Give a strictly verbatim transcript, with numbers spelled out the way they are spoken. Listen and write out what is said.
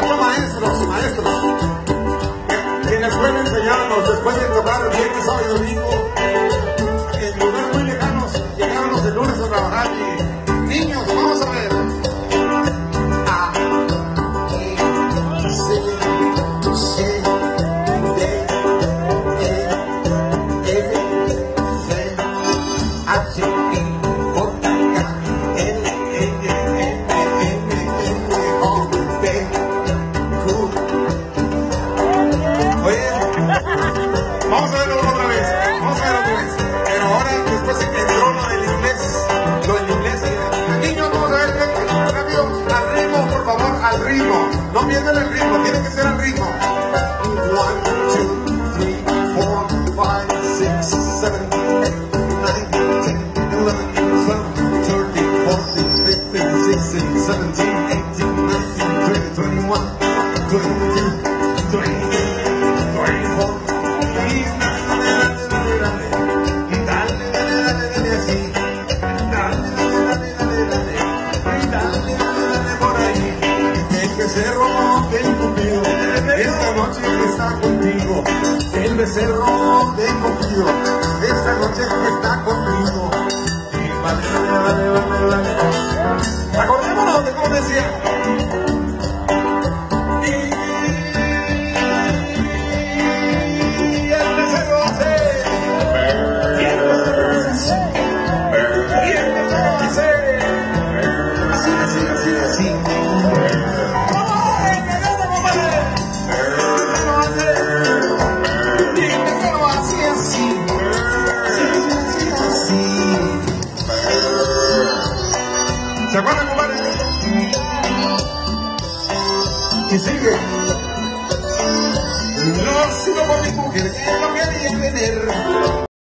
ejemplo, maestros, maestros, quienes pueden enseñarnos después de tocar el viernes, sábado y domingo, en lugares muy lejanos, llegaron los de lunes a trabajar y niños, vamos a ver. A, E, C, C, D, E, F, G, H, I, J, K, L, M, N, N, O, P, Q. Oye, vamos a verlo otra vez, vamos a verlo otra vez. Pero ahora, después entró lo del inglés, lo del inglés. Niños, vamos a ver, rápido, al ritmo, por favor, al ritmo. No pierdan el ritmo, tiene que ser al ritmo. one, two, three, four, five, six, seven, eight, nine, ten, eleven, twelve, thirteen, fourteen, fifteen, sixteen, seventeen, eighteen, nineteen, twenty, twenty-one, twenty-two, twenty-three, twenty-four. Y dale, dale, dale, dale, dale, dale, dale, dale, así. Dale, dale, dale, dale, dale, y dale, dale, dale por ahí. El becerro del Cupido esta noche está contigo. El becerro del Cupido esta noche está contigo. Y vale, vale, vale, vale, vale. Acordémonos de cómo decía. Y el becerro hace. Y el becerro hace. Y el becerro hace. Así, así, así, así. ¿Se acuerdan, compadre? Y sigue. No sigo por mi mujer.